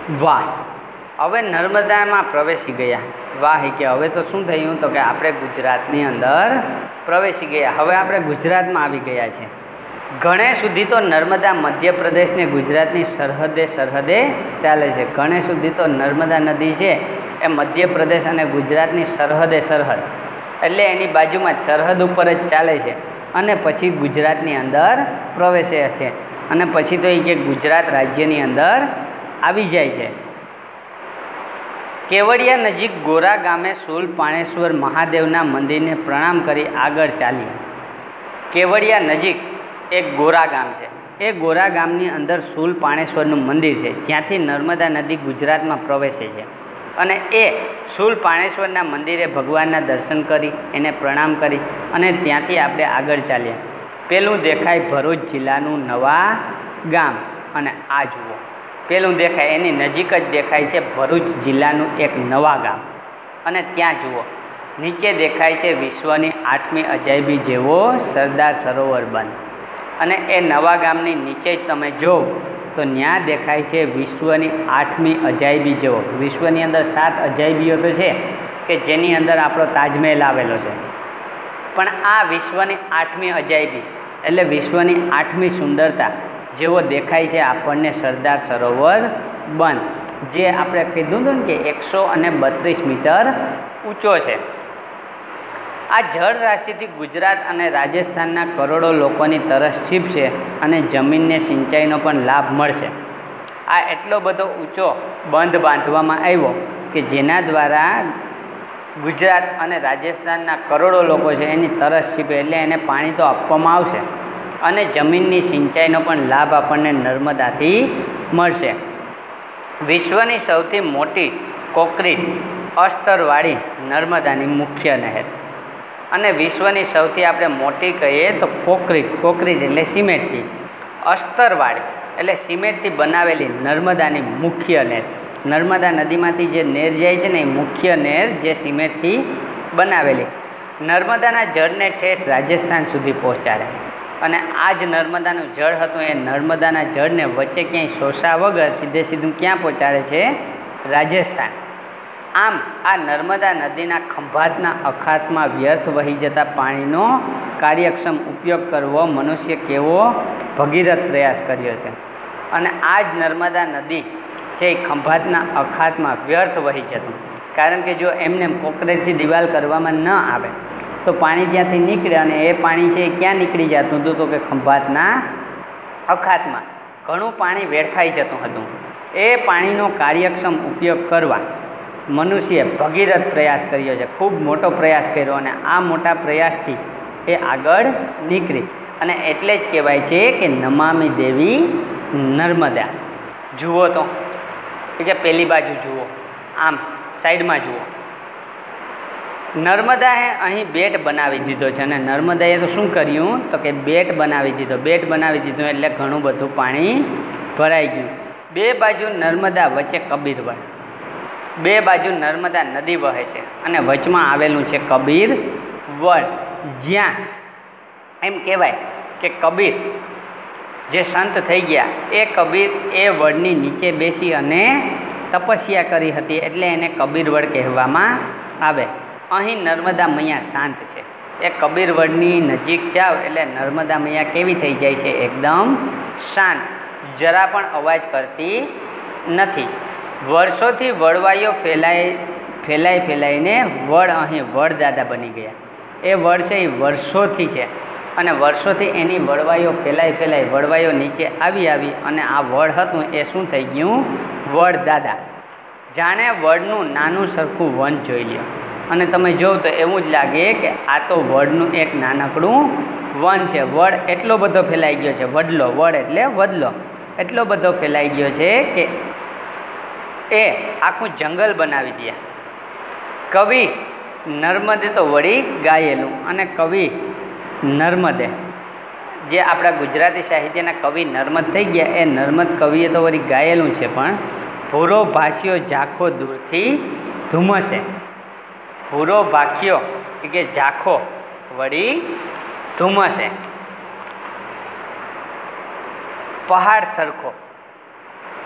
વાહ, હવે નર્મદામાં પ્રવેશી ગયા. વાહ કે હવે તો શું થયું તો કે આપણે ગુજરાતની અંદર પ્રવેશી ગયા. હવે આપણે ગુજરાતમાં આવી ગયા છે. ઘણે સુધી તો નર્મદા મધ્યપ્રદેશ ને ગુજરાતની સરહદે ચાલે છે. ઘણે સુધી તો નર્મદા નદી છે એ મધ્યપ્રદેશ અને ગુજરાતની સરહદ એટલે એની બાજુમાં સરહદ ઉપર જ ચાલે છે અને પછી ગુજરાતની અંદર પ્રવેશે છે અને પછી તો એ કે ગુજરાત રાજ્યની અંદર આવી જાય છે. કેવડિયા નજીક ગોરા ગામે શૂલપાણેશ્વર મહાદેવના મંદિરને પ્રણામ કરી આગળ ચાલી. કેવડિયા નજીક એક ગોરા ગામ છે. એ ગોરા ગામની અંદર શૂલપાણેશ્વરનું મંદિર છે, જ્યાંથી નર્મદા નદી ગુજરાતમાં પ્રવેશે છે. અને એ શૂલપાણેશ્વરના મંદિરે ભગવાનના દર્શન કરી, એને પ્રણામ કરી અને ત્યાંથી આપણે આગળ ચાલીએ. પેલું દેખાય ભરૂચ જિલ્લાનું નવા ગામ, અને આ જુઓ પેલું દેખાય એની નજીક જ દેખાય છે ભરૂચ જિલ્લાનું એક નવા ગામ. અને ત્યાં જુઓ નીચે દેખાય છે વિશ્વની 8મી અજાયબી જેવો સરદાર સરોવર બંધ. અને એ નવા ગામની નીચે જ તમે જોવ તો ત્યાં દેખાય છે વિશ્વની 8મી અજાયબી જેવો. વિશ્વની અંદર 7 અજાયબીઓ તો છે કે જેની અંદર આપણો તાજમહેલ આવેલો છે, પણ આ વિશ્વની 8મી અજાયબી એટલે વિશ્વની 8મી સુંદરતા જેવો દેખાય છે આપણને સરદાર સરોવર બંધ, જે આપણે કીધું હતું ને કે 132 મીટર ઊંચો છે. આ જળ રાશિથી ગુજરાત અને રાજસ્થાનના કરોડો લોકોની તરસ છીપશે અને જમીનને સિંચાઈનો પણ લાભ મળશે. આ એટલો બધો ઊંચો બંધ બાંધવામાં આવ્યો કે જેના દ્વારા ગુજરાત અને રાજસ્થાનના કરોડો લોકો છે એની તરસ છીપે એટલે એને પાણી તો આપવામાં આવશે અને જમીનની સિંચાઈનો પણ લાભ આપણને નર્મદાથી મળશે. વિશ્વની સૌથી મોટી કોંક્રીટ અસ્તરવાળી નર્મદાની મુખ્ય નહેર. અને વિશ્વની સૌથી આપણે મોટી કહીએ તો કોંક્રીટ એટલે સિમેન્ટથી, અસ્તરવાળી એટલે સિમેન્ટથી બનાવેલી નર્મદાની મુખ્ય નહેર. નર્મદા નદીમાંથી જે નહેર જાય છે ને એ મુખ્ય નહેર જે સિમેન્ટથી બનાવેલી. નર્મદાના જળને ઠેઠ રાજસ્થાન સુધી પહોંચાડે. અને આ જ નર્મદાનું જળ હતું એ નર્મદાના જળને વચ્ચે ક્યાંય શોષા વગર સીધું ક્યાં પહોંચાડે છે? રાજસ્થાન. આમ આ નર્મદા નદીના ખંભાતના અખાતમાં વ્યર્થ વહી જતા પાણીનો કાર્યક્ષમ ઉપયોગ કરવો મનુષ્ય કેવો ભગીરથ પ્રયાસ કર્યો છે. અને આ જ નર્મદા નદી છે એ ખંભાતના અખાતમાં વ્યર્થ વહી જતું, કારણ કે જો એમને કોંક્રીટથી દિવાલ કરવામાં ન આવે તો પાણી ત્યાંથી નીકળે અને એ પાણી છે એ ક્યાં નીકળી જતું હતું તો કે ખંભાતના અખાતમાં. ઘણું પાણી વેડફાઈ જતું હતું. એ પાણીનો કાર્યક્ષમ ઉપયોગ કરવા મનુષ્યે ભગીરથ પ્રયાસ કર્યો છે, ખૂબ મોટો પ્રયાસ કર્યો અને આ મોટા પ્રયાસથી એ આગળ નીકળી. અને એટલે જ કહેવાય છે કે નમામિ દેવી નર્મદા. જુઓ તો કે પેલી બાજુ જુઓ, આમ સાઈડમાં જુઓ, નર્મદાએ અહીં બેટ બનાવી દીધો છે. અને નર્મદાએ તો શું કર્યું તો કે બેટ બનાવી દીધો. બેટ બનાવી દીધું એટલે ઘણું બધું પાણી ભરાઈ ગયું. બે બાજુ નર્મદા, વચ્ચે કબીરવડ. બે બાજુ નર્મદા નદી વહે છે અને વચમાં આવેલું છે કબીર વડ, જ્યાં એમ કહેવાય કે કબીર જે સંત થઈ ગયા એ કબીર એ વડની નીચે બેસી અને તપસ્યા કરી હતી, એટલે એને કબીર વડ કહેવામાં આવે. અહીં નર્મદા મૈયા શાંત છે. એ કબીર વડની નજીક જાઓ એટલે નર્મદા મૈયા કેવી થઈ જાય છે? એકદમ શાંત, જરા પણ અવાજ કરતી નથી. વર્ષોથી વડવાઈઓ ફેલાઈને વડ અહીં વડદાદા બની ગયા. એ વડ છે એ વર્ષોથી છે અને વર્ષોથી એની વડવાઈઓ ફેલાઈ વડવાઈઓ નીચે આવી અને આ વડ હતું એ શું થઈ ગયું? વડદાદા. જાણે વડનું નાનું સરખું વન જોઈ લ્યો અને તમે જોવ તો એવું જ લાગે કે આ તો વડનું એક નાનકડું વન છે. વડ એટલો બધો ફેલાઈ ગયો છે, વડ એટલે વડલો, એટલો બધો ફેલાઈ ગયો છે કે એ આખું જંગલ બનાવી દે. કવિ નર્મદે તો વળી ગાયેલું, અને કવિ નર્મદે જે આપણા ગુજરાતી સાહિત્યના કવિ નર્મદ થઈ ગયા એ નર્મદ કવિએ તો વળી ગાયેલું છે. પણ ભૂરો ભાસ્યો ઝાંખો દૂરથી ધુમસે. ભૂરો ભાખ્યો કે ઝાંખો વળી ધુમસે. પહાડ સરખો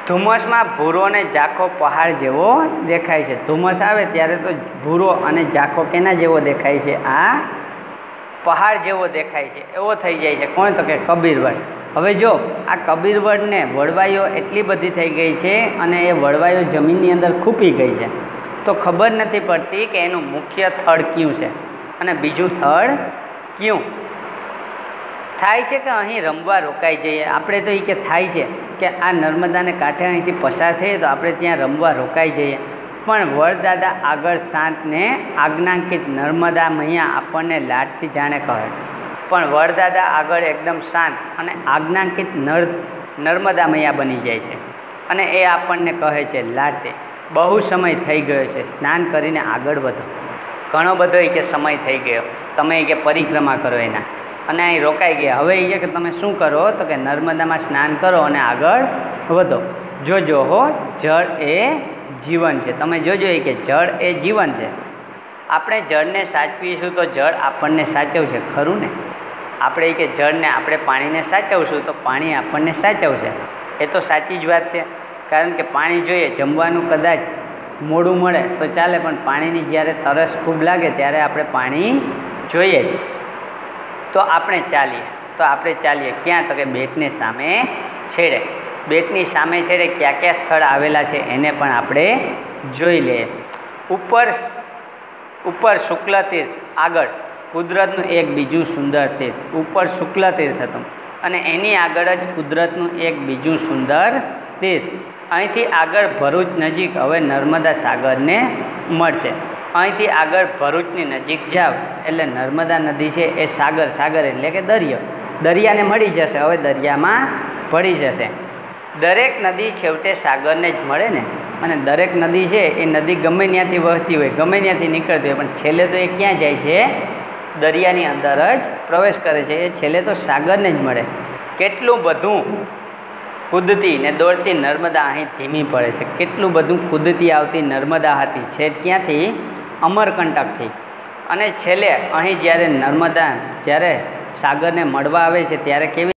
ધુમ્મસમાં ભૂરો અને ઝાંખો પહાડ જેવો દેખાય છે. ધુમ્મસ આવે ત્યારે તો ભૂરો અને ઝાંખો કેના જેવો દેખાય છે? આ પહાડ જેવો દેખાય છે, એવો થઈ જાય છે. કોણ? તો કે કબીરવડ. હવે જો આ કબીરવડને વળવાઈઓ એટલી બધી થઈ ગઈ છે અને એ વળવાઈઓ જમીનની અંદર ખૂંપી ગઈ છે, તો ખબર નથી પડતી કે એનું મુખ્ય થડ કયું છે અને બીજું થડ કયું. થાય છે કે અહીં રમવા રોકાઈ જઈએ આપણે, તો એ કે થાય છે કે આ નર્મદાને કાંઠે અહીંથી પસાર થઈએ તો આપણે ત્યાં રમવા રોકાઈ જઈએ. પણ વરદાદા આગળ શાંતને આજ્ઞાંકિત નર્મદા મૈયા આપણને લાડથી જાણે કહે, પણ વરદાદા આગળ એકદમ શાંત અને આજ્ઞાંકિત નર્મદા મૈયા બની જાય છે અને એ આપણને કહે છે, લાડતે બહુ સમય થઈ ગયો છે, સ્નાન કરીને આગળ વધો. ઘણો બધો એ કે સમય થઈ ગયો, તમે એ કે પરિક્રમા કરો એના, અને અહીં રોકાઈ ગયા. હવે એ કે તમે શું કરો? તો કે નર્મદામાં સ્નાન કરો અને આગળ વધો. જોજો હો, જળ એ જીવન છે. તમે જોજો એ કે જળ એ જીવન છે. આપણે જળને સાચવીશું તો જળ આપણને સાચવશે, ખરું ને? આપણે કે જળને આપણે પાણીને સાચવશું તો પાણી આપણને સાચવશે. એ તો સાચી જ વાત છે, કારણ કે પાણી જોઈએ. જમવાનું કદાચ મોડું મળે તો ચાલે, પણ પાણીની જ્યારે તરસ ખૂબ લાગે ત્યારે આપણે પાણી જોઈએ જ. તો આપણે ચાલીએ ક્યાં? તો કે બેટને સામે છેડે. બેટની સામે છેડે કયા કયા સ્થળ આવેલા છે એને પણ આપણે જોઈ લઈએ. ઉપર શુક્લ તીર્થ, આગળ કુદરતનું એક બીજું સુંદર તીર્થ. ઉપર શુક્લ તીર્થ હતું અને એની આગળ જ કુદરતનું એક બીજું સુંદર તીર્થ. અહીંથી આગળ ભરૂચ નજીક હવે નર્મદા સાગરને મળશે. અહીંથી આગળ ભરૂચની નજીક જાવ એટલે નર્મદા નદી છે એ સાગર એટલે કે દરિયાને મળી જશે. હવે દરિયામાં ભળી જશે. દરેક નદી છેવટે સાગરને જ મળે ને, અને દરેક નદી છે એ નદી ગમે ત્યાંથી વહેતી હોય, ગમે ત્યાંથી નીકળતી હોય, પણ છેલ્લે તો એ ક્યાં જાય છે? દરિયાની અંદર જ પ્રવેશ કરે છે. એ છેલ્લે તો સાગરને જ મળે. કેટલું બધું કૂદતી ને દોડતી નર્મદા અહીં ધીમી પડે છે. કેટલું બધું કૂદતી આવતી નર્મદા હતી, છેક ક્યાંથી? અમરકંટકથી. અને છેલ્લે અહીં જ્યારે નર્મદા જ્યારે સાગરને મળવા આવે છે ત્યારે કેવી